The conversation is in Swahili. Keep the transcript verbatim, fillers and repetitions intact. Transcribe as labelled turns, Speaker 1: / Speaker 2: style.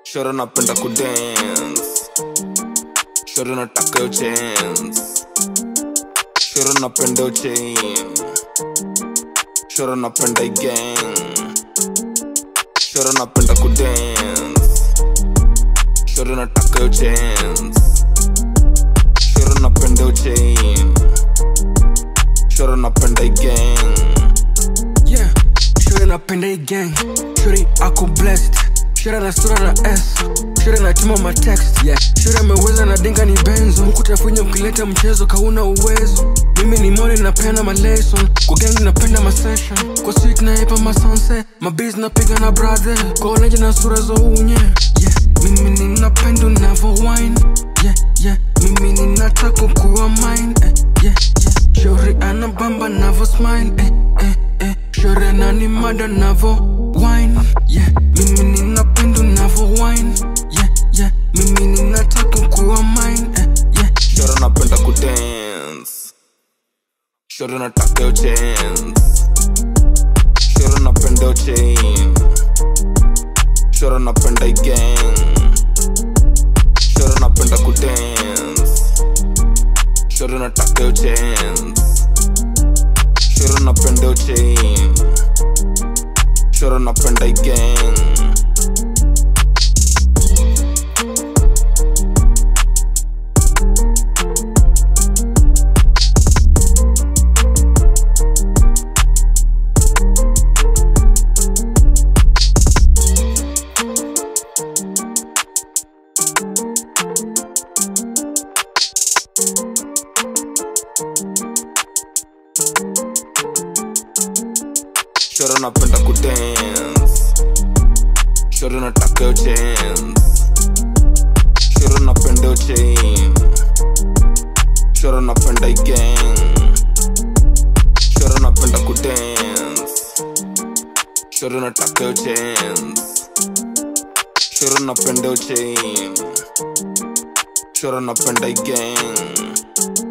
Speaker 1: Shoro napenda kudance, shoro nataka yo chance, shoro napenda yo chain, shoro napenda I gang, shoro napenda kudance, shoro nataka yo chance, shoro napenda yo chain, shoro napenda I gang.
Speaker 2: Yeah, shoro napenda I gang, shori ako blessed. Shura na sura na S, shura na tuma ma text, yeah. Shura meweza na dinga ni benzo, mkutafunya mkileta mchezo kauna uwezo. Mimi ni mole napenda ma lesson, kwa gang napenda ma session, kwa sweet na epa ma sunset, ma biz napiga na brother, kwa oleje na sura zo unye. Yeah, mimi ni napenda unavo wine, yeah, yeah. Mimi ni nataka kuwa mine, eh, yeah, yeah. Shuri anabamba navo smile, eh, eh, eh. Shuri nani mada navo wine, yeah. Mimi ni napenda unavo wine, yeah, yeah. Mimi ni nataka kuwa mine, eh, yeah.
Speaker 1: Shoro napenda kudance, shoro nataka yo chance, shoro napenda yo chain, shoro napenda I gang, shoro napenda kudance, shoro nataka yo chance, shoro napenda yo chain, shoro napenda I gang. Shoro napenda kudance, shoro nataka yo chance, shoro napenda yo chain, shoro napenda I gang, shoro napenda kudance, shoro nataka yo chance, shoro napenda yo chain, shoro napenda I gang.